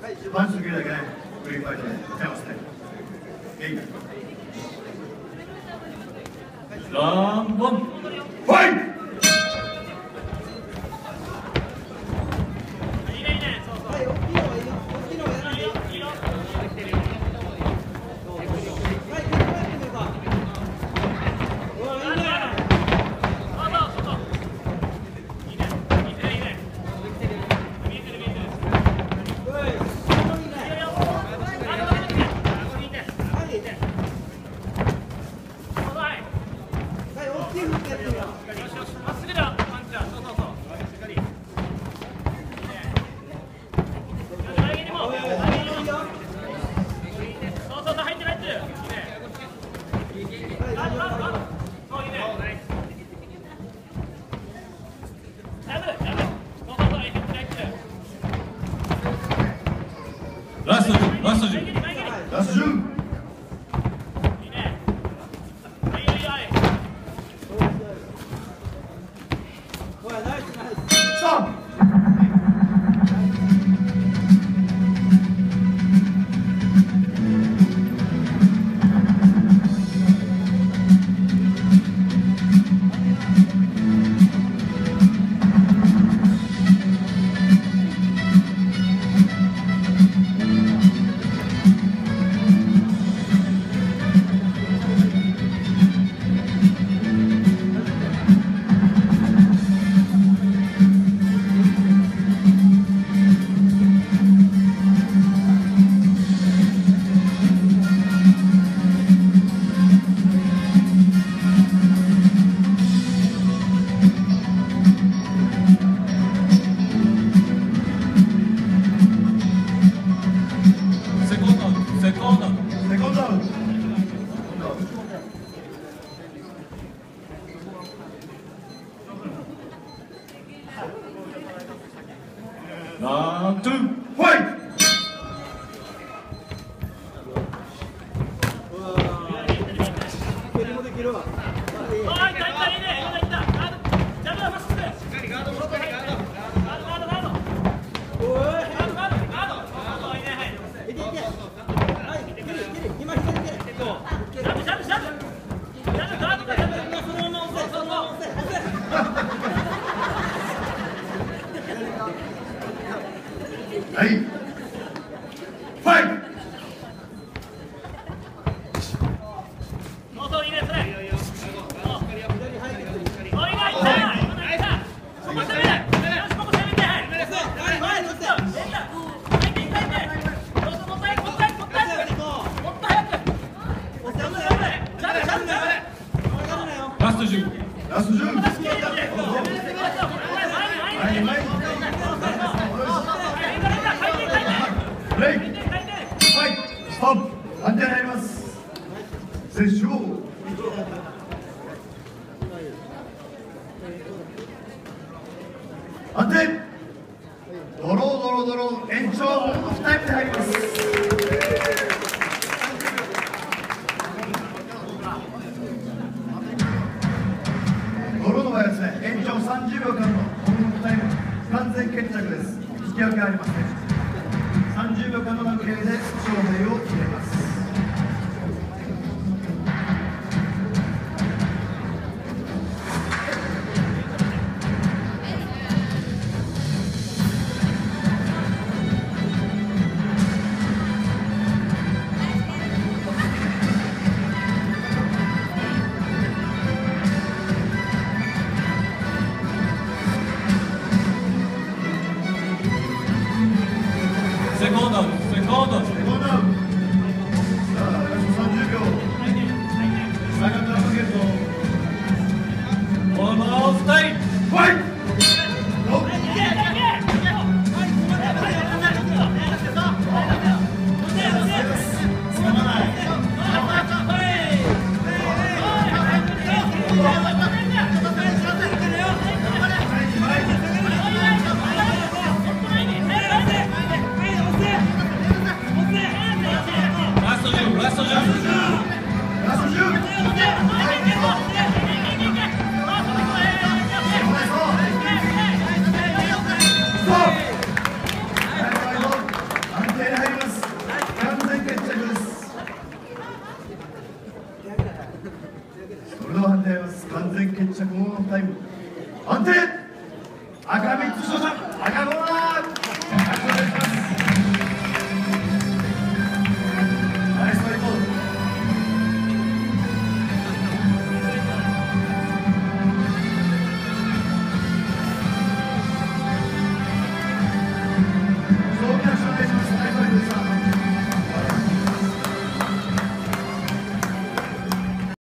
パンチの切りだけね、グリーンファイトで手をして。3本ファイト。ラスト10、ラスト10、ラスト10。Round 2, fight! Hey! Fight! Lasto 10. Lasto 10. Break. Fight. Stop. 判定になります。接触。判定。ドロー延長ハーフタイムで入ります。ドローの場合はですね、延長30秒間のハーフタイム完全決着です。引き分けありません。30秒間の投げ合いで勝敗を決めます。Secondo. 30秒。下がったら負けるぞ。この2人。ファイト。 黙タイム安定。